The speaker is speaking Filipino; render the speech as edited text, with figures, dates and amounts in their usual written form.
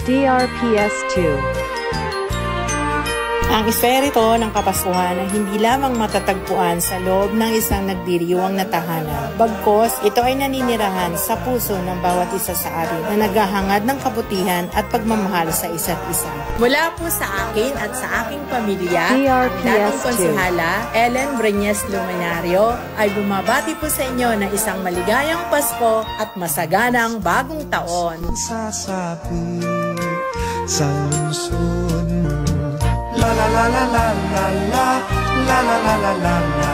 DRPS2. Ang espiritu ng Kapaskuhan ay hindi lamang matatagpuan sa loob ng isang nagdiriwang na tahanan. Bagkos, ito ay naninirahan sa puso ng bawat isa sa atin na naghahangad ng kabutihan at pagmamahal sa isa't isa. Mula po sa akin at sa aking pamilya, ang DRPS2. dating konsehala, Ellen Breñas Luminario, ay bumabati po sa inyo ng isang maligayang Pasko at masaganang bagong taon. Sasabi sa lungsod mo, la la la la la la la la la la la la.